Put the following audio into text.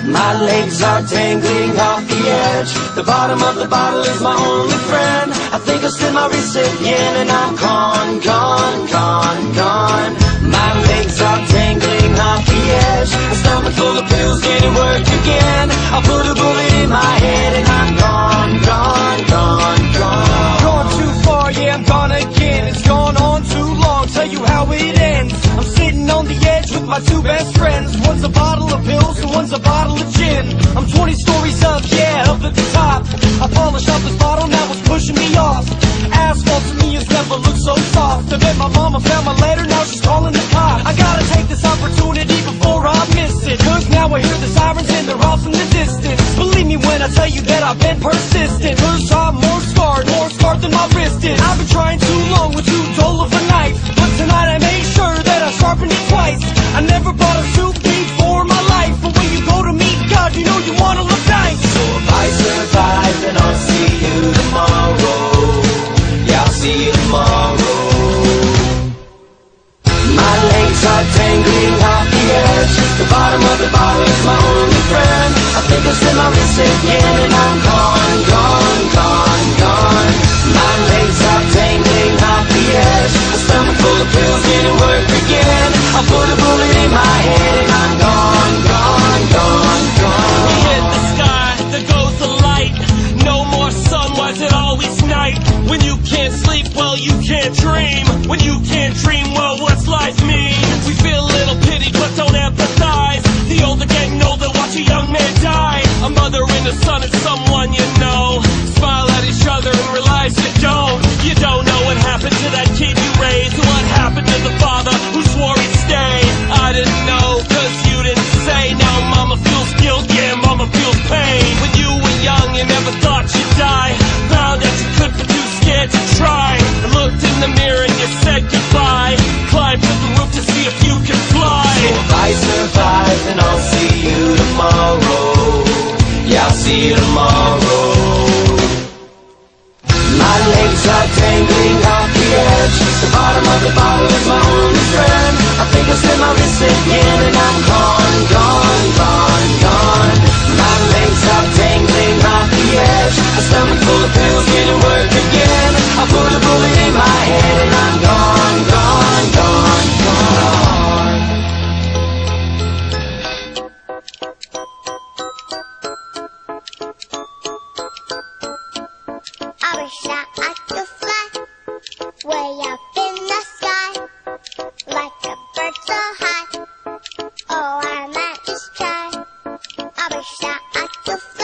My legs are dangling off the edge. The bottom of the bottle is my only friend. I think I'll slip my wrist again and I'm gone, gone, gone, gone. My legs are dangling off the edge. A stomach full of pills didn't work again. I put a bullet in my head and I'm gone, gone, gone, gone. Gone too far, yeah, I'm gone again. It's gone on too long, tell you how it ends. I'm sitting on the edge with my two best friends. One's a bottle of pills and one's a bottle of gin. I'm 20 stories up, yeah, up at the top. I polished off this bottle, now it's pushing me off. Asphalt to me has never looked so soft. I bet my mama found my letter, now she's calling the cops. I gotta take this opportunity before I miss it, cause now I hear the sirens and they're off in the distance. Believe me when I tell you that I've been persistent, cause I'm more scarred than my wrist is. I've been trying too long with too dull of a knife, but tonight I made sure that I sharpened it twice. I never bought a suit before in my life, but when you go to meet God, you know you wanna look nice. So if I survive, then I'll see you tomorrow. Yeah, I'll see you tomorrow. My legs are dangling off the edge. The bottom of the bottle is my only friend. I think I'll slip my wrist again and I'm gone, gone, gone, gone. My legs are dangling off the edge. A stomach full of pills didn't work again. I put a bullet in my head and I'm gone, gone, gone, gone. We hit the sky, there goes the light. No more sun, why is it always night? When you can't sleep, well you can't dream. When you can't dream, well what's life mean? We feel a little pity but don't empathize. The older getting older, watch a young man die. A mother and a son and someone you know. Smile at each other and realize you don't. You don't know what happened to that kid you raised. What happened to the father who swore he'd stay. I didn't know, cause you didn't say. Now mama feels guilt, yeah, mama feels pain. When you were young, you never thought you'd die. Found that you could, but too scared to try. And looked in the mirror and you said goodbye. Climbed to the roof to see if you could fly. So if I survive, then I'll see you tomorrow. Yeah, I'll see you tomorrow. My legs are dangling off the edge. The bottom of the bottle is my only friend. I think I'll slip my wrist again and I'm gone, gone, gone, gone. My legs are dangling off the edge. A stomach full of pills didn't work again. I put a bullet in my head and I'm gone, gone, gone, gone. I wish that I could fly way up in the sky, like a bird so high. Oh, I might just try. I wish that I could fly.